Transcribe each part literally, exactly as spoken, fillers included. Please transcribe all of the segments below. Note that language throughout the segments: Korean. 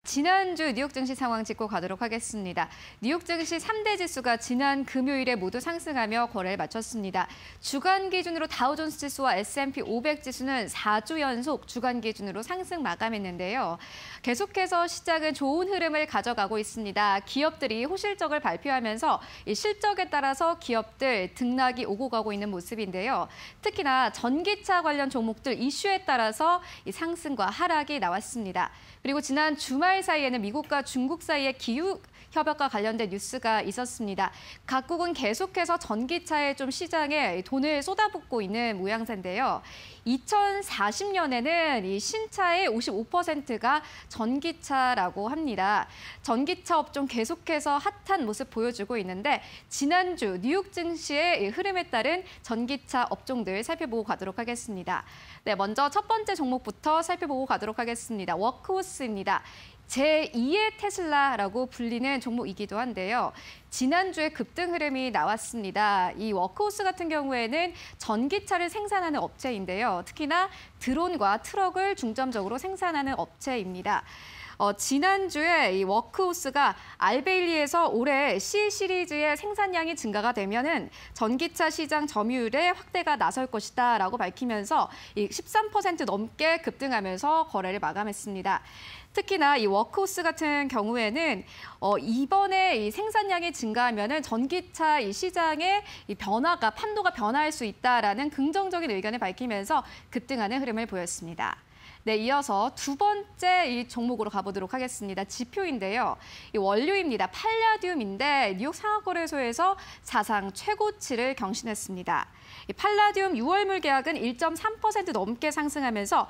지난주 뉴욕 증시 상황 짚고 가도록 하겠습니다. 뉴욕 증시 삼 대 지수가 지난 금요일에 모두 상승하며 거래를 마쳤습니다. 주간 기준으로 다우존스 지수와 에스 앤 피 오백 지수는 사 주 연속 주간 기준으로 상승 마감했는데요. 계속해서 시장은 좋은 흐름을 가져가고 있습니다. 기업들이 호실적을 발표하면서 이 실적에 따라서 기업들 등락이 오고 가고 있는 모습인데요. 특히나 전기차 관련 종목들 이슈에 따라서 이 상승과 하락이 나왔습니다. 그리고 지난 주말 사이에는 미국과 중국 사이의 기후 협약과 관련된 뉴스가 있었습니다. 각국은 계속해서 전기차에 좀 시장에 돈을 쏟아붓고 있는 모양새인데요. 이천사십 년에는 이 신차의 오십오 퍼센트가 전기차라고 합니다. 전기차 업종 계속해서 핫한 모습 보여주고 있는데 지난주 뉴욕 증시의 흐름에 따른 전기차 업종들 살펴보고 가도록 하겠습니다. 네, 먼저 첫 번째 종목부터 살펴보고 가도록 하겠습니다. 워크호스입니다. 제이의 테슬라라고 불리는 종목이기도 한데요. 지난주에 급등 흐름이 나왔습니다. 이 워크호스 같은 경우에는 전기차를 생산하는 업체인데요. 특히나 드론과 트럭을 중점적으로 생산하는 업체입니다. 어, 지난주에 이 워크호스가 알베일리에서 올해 C 시리즈의 생산량이 증가가 되면은 전기차 시장 점유율의 확대가 나설 것이다라고 밝히면서 이 십삼 퍼센트 넘게 급등하면서 거래를 마감했습니다. 특히나 이 워크호스 같은 경우에는 어, 이번에 이 생산량이 증가하면은 전기차 이 시장의 이 변화가 판도가 변화할 수 있다라는 긍정적인 의견을 밝히면서 급등하는 흐름을 보였습니다. 네, 이어서 두 번째 이 종목으로 가보도록 하겠습니다. 지표인데요. 이 원료입니다. 팔라듐인데 뉴욕 상하거래소에서 사상 최고치를 경신했습니다. 이 팔라듐 유월물 계약은 일 점 삼 퍼센트 넘게 상승하면서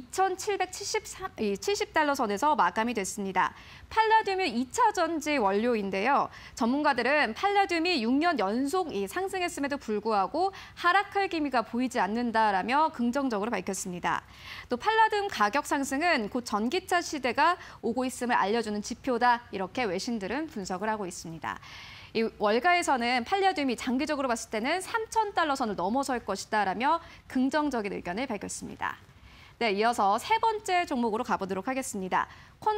이천칠백칠십 달러 선에서 마감이 됐습니다. 팔라듐은 이 차 전지 원료인데요. 전문가들은 팔라듐이 육 년 연속 이 상승했음에도 불구하고 하락할 기미가 보이지 않는다라며 긍정적으로 밝혔습니다. 또 팔라듐 가격 상승은 곧 전기차 시대가 오고 있음을 알려주는 지표다. 이렇게 외신들은 분석을 하고 있습니다. 이 월가에서는 팔라듐이 장기적으로 봤을 때는 삼천 달러 선을 넘어설 것이다라며 긍정적인 의견을 밝혔습니다. 네, 이어서 세 번째 종목으로 가보도록 하겠습니다.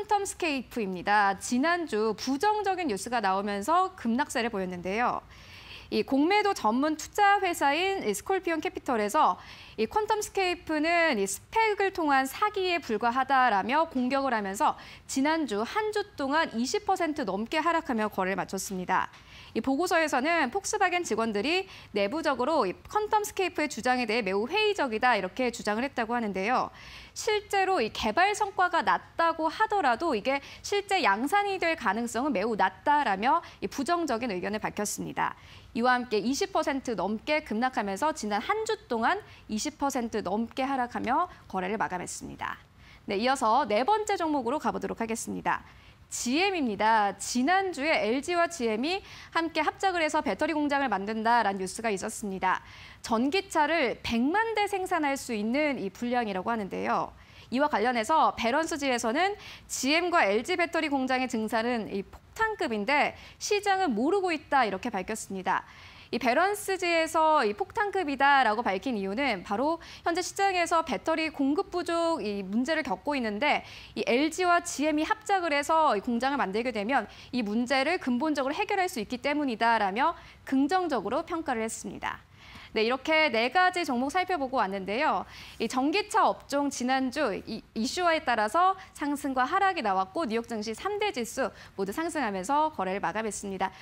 퀀텀스케이프입니다. 지난주 부정적인 뉴스가 나오면서 급락세를 보였는데요. 이 공매도 전문 투자 회사인 스콜피온 캐피털에서 이 퀀텀스케이프는 이 스펙을 통한 사기에 불과하다라며 공격을 하면서 지난주 한 주 동안 이십 퍼센트 넘게 하락하며 거래를 마쳤습니다. 이 보고서에서는 폭스바겐 직원들이 내부적으로 이 퀀텀스케이프의 주장에 대해 매우 회의적이다 이렇게 주장을 했다고 하는데요. 실제로 이 개발 성과가 낮다고 하더라도 이게 실제 양산이 될 가능성은 매우 낮다라며 이 부정적인 의견을 밝혔습니다. 이와 함께 이십 퍼센트 넘게 급락하면서 지난 한 주 동안 이십 퍼센트 넘게 하락하며 거래를 마감했습니다. 네, 이어서 네 번째 종목으로 가보도록 하겠습니다. 지엠입니다. 지난주에 엘지와 지엠이 함께 합작을 해서 배터리 공장을 만든다라는 뉴스가 있었습니다. 전기차를 백만 대 생산할 수 있는 이 분량이라고 하는데요. 이와 관련해서 배런스지에서는 지엠과 엘지 배터리 공장의 증산은 이 폭탄급인데 시장은 모르고 있다 이렇게 밝혔습니다. 이 배런스지에서 이 폭탄급이다라고 밝힌 이유는 바로 현재 시장에서 배터리 공급 부족 이 문제를 겪고 있는데 이 엘지와 지엠이 합작을 해서 이 공장을 만들게 되면 이 문제를 근본적으로 해결할 수 있기 때문이다라며 긍정적으로 평가를 했습니다. 네, 이렇게 네 가지 종목 살펴보고 왔는데요. 이 전기차 업종 지난주 이 이슈화에 따라서 상승과 하락이 나왔고 뉴욕 증시 삼 대 지수 모두 상승하면서 거래를 마감했습니다.